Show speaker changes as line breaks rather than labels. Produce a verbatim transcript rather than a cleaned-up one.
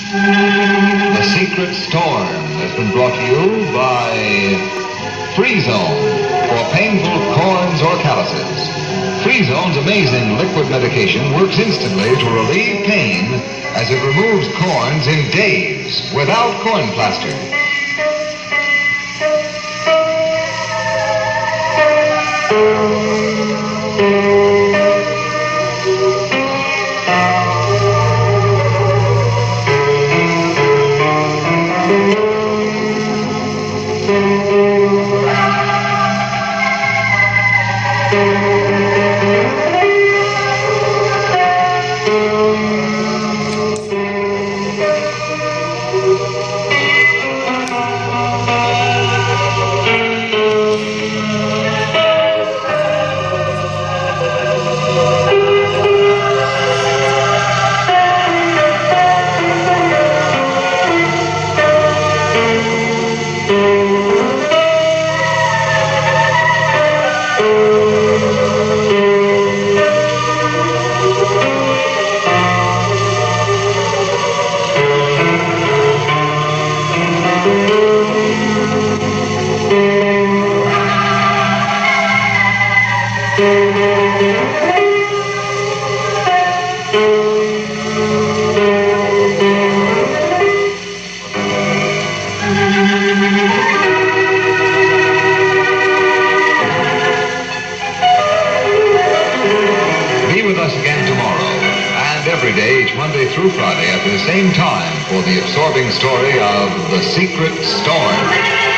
The Secret Storm has been brought to you by Free Zone for painful corns or calluses. Free Zone's amazing liquid medication works instantly to relieve pain as it removes corns in days without corn plaster. Be with us again tomorrow and every day, each Monday through Friday at the same time for the absorbing story of The Secret Storm.